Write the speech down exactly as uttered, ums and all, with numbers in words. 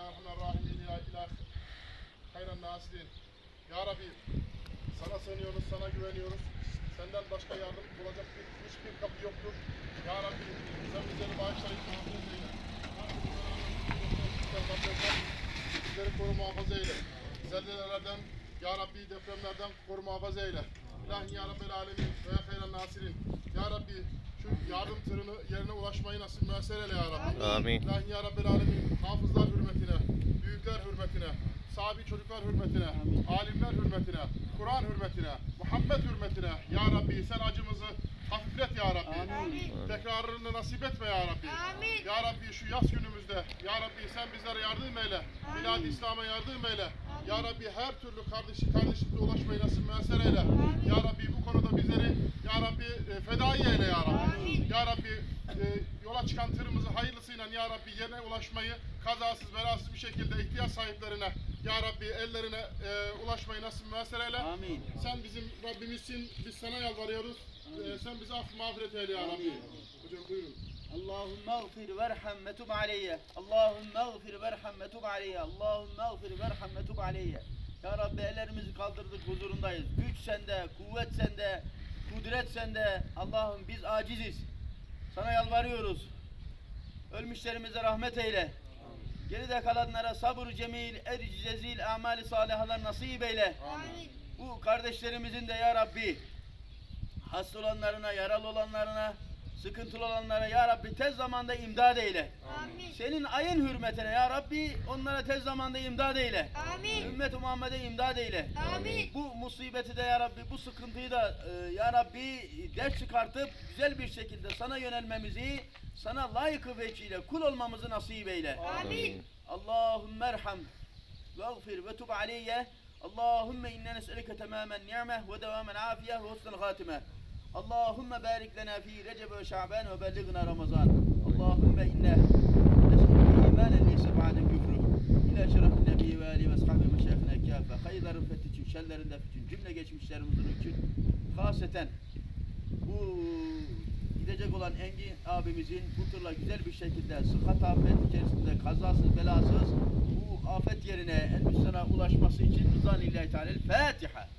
Erhamer Rahimin ya ilah hayran nasirin. Ya Rabbi sana sığınıyoruz, sana güveniyoruz. Senden başka yardım bulacak bir, hiçbir kapı yoktur. Ya Rabbi sen bizleri bağışlayıp muhafaza eyle. Bizleri koru muhafaza eyle. Zelzelelerden, Ya Rabbi depremlerden koru muhafaza eyle. İlahi Ya Rabbel Alemin ve ya hayran nasirin. Ya Rabbi şu yardım tırını yerine ulaşmayı nasip müessir eyle Ya Rabbi. Amin. İlahi Ya Rabbel Alemin hafızlar hürmetine, büyükler hürmetine, sahabi çocuklar hürmetine, alimler hürmetine, Kur'an hürmetine, Muhammed hürmetine Ya Rabbi sen acımızı hafiflet Ya Rabbi. Amin. Tekrarını nasip etme Ya Rabbi. Amin. Ya Rabbi şu yaz günümüzde Ya Rabbi sen bizlere yardım eyle. Milad-i İslam'a yardım eyle. Ya Rabbi her türlü kardeşlik kardeşlikle ulaşmayı nasip müessir eyle. Ya Rabbi bu konuda bizleri Ya Rabbi e, fedai eyle Ya Rabbi. Amin. Ya Rabbi e, yola çıkan tırımızı hayırlısıyla Ya Rabbi yerine ulaşmayı kazasız belasız bir şekilde ihtiyaç sahiplerine Ya Rabbi ellerine e, ulaşmayı nasip müessir eyle. Amin. Sen bizim Rabbimizsin, biz sana yalvarıyoruz. E, sen bize affı mağfiret eyle Ya Rabbi. Hocam buyurun. Allahümme gfir verham ve tub aleyye. Allahümme gfir verham ve tub aleyye. Allahümme gfir verham ve tub aleyye. Ya Rabbi ellerimizi kaldırdık huzurundayız. Güç sende, kuvvet sende, kudret sende. Allah'ım biz aciziz. Sana yalvarıyoruz. Ölmüşlerimize rahmet eyle. Geride kalanlara sabır cemil, erici cezil, amali salihalar nasip eyle. Amin. Bu kardeşlerimizin de Ya Rabbi hasta olanlarına, yaralı olanlarına, sıkıntılı olanlara Ya Rabbi tez zamanda imdad eyle. Amin. Senin ayın hürmetine Ya Rabbi onlara tez zamanda imdad eyle. Amin. Ümmet-i Muhammed'e imdad eyle. Amin. Bu musibeti de Ya Rabbi, bu sıkıntıyı da e, Ya Rabbi ders çıkartıp güzel bir şekilde sana yönelmemizi, sana layıkı vecihle kul olmamızı nasip eyle. Amin. Allahümme erham ve gfir ve tub aleyye. Allahümme inna nes'elike temamen ni'meh ve devamen afiyeh ve husnel hatime. Allahümme barik lena fi Recep ve Şaban ve belligna Ramazan. Allahümme inna nes'elike imanen leyse ba'de küfrü. İlâ şerefin nebi ve âli ve ashabi meşayihine kâfe. Hayırların fethi için, şerlerin def için, cümle geçmişlerimizin için haseten bu gidecek olan Engin abimizin bu tırla güzel bir şekilde sıhhat afet içerisinde kazasız belasız bu afet yerine Elbistan'a ulaşması için rızan-ı Teala Fatiha.